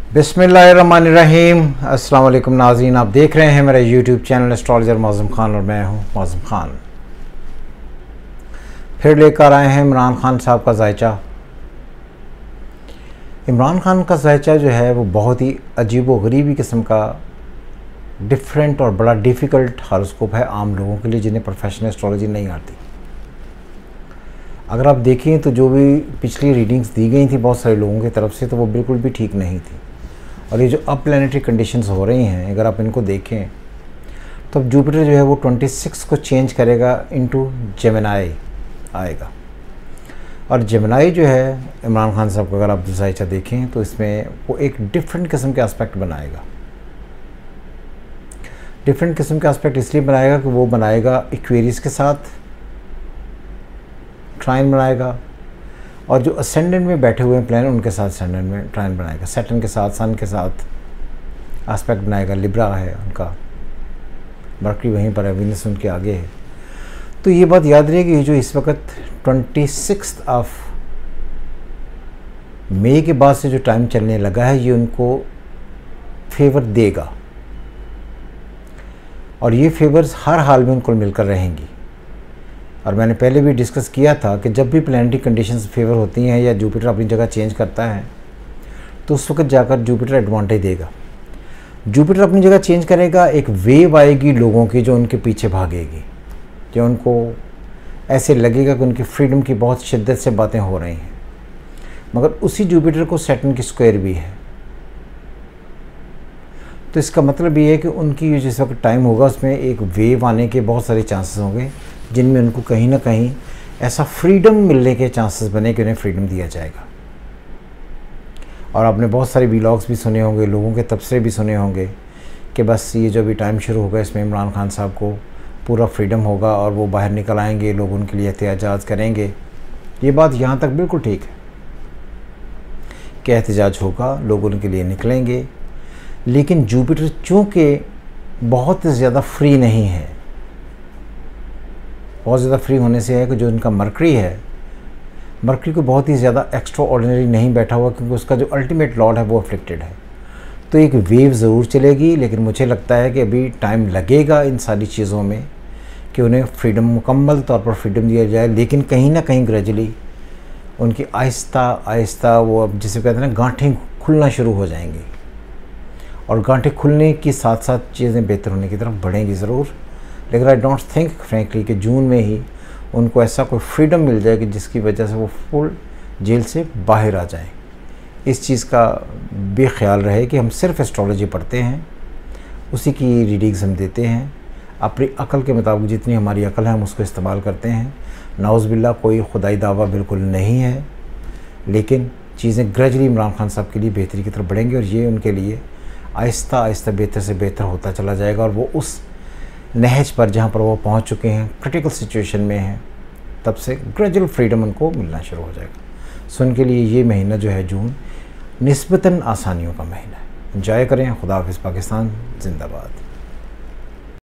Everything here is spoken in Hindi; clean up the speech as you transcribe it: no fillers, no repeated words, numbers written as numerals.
बिस्मिल्लाहिर्रहमानिर्रहीम। अस्सलाम वालेकुम नाज़रीन, आप देख रहे हैं मेरा YouTube channel astrologer Mauzam Khan और मैं हूं मौज़म खान। फिर लेकर आए हैं इमरान खान साहब का जायचा। इमरान खान का जायचा जो है वो बहुत ही अजीब व गरीबी किस्म का डिफरेंट और बड़ा डिफ़िकल्ट हॉरोस्कोप है आम लोगों के लिए जिन्हें प्रोफेशनल एस्ट्रोलॉजी नहीं आती। अगर आप देखें तो जो भी पिछली रीडिंग्स दी गई थी बहुत सारे लोगों की तरफ से, तो वो बिल्कुल भी ठीक नहीं थी। और ये जो अप प्लैनेटरी कंडीशंस हो रही हैं, अगर आप इनको देखें तो अब जुपिटर जो है वो 26 को चेंज करेगा इनटू जेमिनाई आएगा। और जेमिनाई जो है इमरान खान साहब का अगर आप जायचा देखें तो इसमें वो एक डिफरेंट किस्म के एस्पेक्ट बनाएगा। डिफरेंट किस्म का एस्पेक्ट इसलिए बनाएगा कि वो बनाएगा इक्वेरियस के साथ ट्राइन बनाएगा, और जो असेंडेंट में बैठे हुए हैं प्लैनेट उनके साथ असेंडेंट में ट्राइन बनाएगा। सैटर्न के साथ, सन के साथ एस्पेक्ट बनाएगा। लिब्रा है उनका, मर्करी वहीं पर है, वीनस उनके आगे है। तो ये बात याद रहे कि ये जो इस वक्त 26 मई के बाद से जो टाइम चलने लगा है ये उनको फेवर देगा, और ये फेवर्स हर हाल में उनको मिलकर रहेंगी। और मैंने पहले भी डिस्कस किया था कि जब भी प्लैनेटरी कंडीशंस फेवर होती हैं या जुपिटर अपनी जगह चेंज करता है तो उस वक्त जाकर जुपिटर एडवांटेज देगा। जुपिटर अपनी जगह चेंज करेगा, एक वेव आएगी लोगों की जो उनके पीछे भागेगी, जो उनको ऐसे लगेगा कि उनकी फ्रीडम की बहुत शिद्दत से बातें हो रही हैं। मगर उसी जुपिटर को सैटर्न की स्क्वायर भी है, तो इसका मतलब ये है कि उनकी जिस वक्त टाइम होगा उसमें एक वेव आने के बहुत सारे चांसेस होंगे जिनमें उनको कहीं ना कहीं ऐसा फ्रीडम मिलने के चांसेस बने कि उन्हें फ्रीडम दिया जाएगा। और आपने बहुत सारे व्लॉग्स भी सुने होंगे, लोगों के तबसरे भी सुने होंगे कि बस ये जो भी टाइम शुरू होगा इसमें इमरान खान साहब को पूरा फ्रीडम होगा और वो बाहर निकल आएंगे, लोग उनके लिए एहतजाज करेंगे। ये बात यहाँ तक बिल्कुल ठीक है कि एहतजाज होगा, लोग उनके लिए निकलेंगे। लेकिन जुपिटर चूँकि बहुत ज़्यादा फ्री नहीं है, बहुत ज़्यादा फ्री होने से है कि जो उनका मर्करी है, मर्करी को बहुत ही ज़्यादा एक्स्ट्रा ऑर्डिनरी नहीं बैठा हुआ, क्योंकि उसका जो अल्टीमेट लॉर्ड है वो अफ्लिक्टेड है। तो एक वेव ज़रूर चलेगी, लेकिन मुझे लगता है कि अभी टाइम लगेगा इन सारी चीज़ों में कि उन्हें फ्रीडम, मुकम्मल तौर पर फ्रीडम दिया जाए। लेकिन कहीं ना कहीं ग्रेजुअली उनकी आहिस्ता आहिस्ता वो, अब जिसे कहते हैं ना, गांठें खुलना शुरू हो जाएंगी, और गांठें खुलने के साथ साथ चीज़ें बेहतर होने की तरफ बढ़ेंगी ज़रूर। लेकिन आई डोंट थिंक फ्रैंकली कि जून में ही उनको ऐसा कोई फ्रीडम मिल जाए कि जिसकी वजह से वो फुल जेल से बाहर आ जाएं। इस चीज़ का बेख्याल रहे कि हम सिर्फ एस्ट्रोलॉजी पढ़ते हैं, उसी की रीडिंग्स हम देते हैं, अपनी अकल के मुताबिक जितनी हमारी अकल है हम उसको इस्तेमाल करते हैं। नाउज़ुबिल्लाह कोई खुदाई दावा बिल्कुल नहीं है, लेकिन चीज़ें ग्रेजुअली इमरान खान साहब के लिए बेहतरी की तरफ बढ़ेंगी, और ये उनके लिए आहिस्ता आहिस्ता बेहतर से बेहतर होता चला जाएगा। और वो उस नहज पर जहाँ पर वो पहुँच चुके हैं, क्रिटिकल सिचुएशन में हैं, तब से ग्रेजुअल फ्रीडम उनको मिलना शुरू हो जाएगा। सो उनके लिए ये महीना जो है जून निस्बतन आसानियों का महीना है। एंजॉय करें। खुदा हाफ़िज़। पाकिस्तान जिंदाबाद।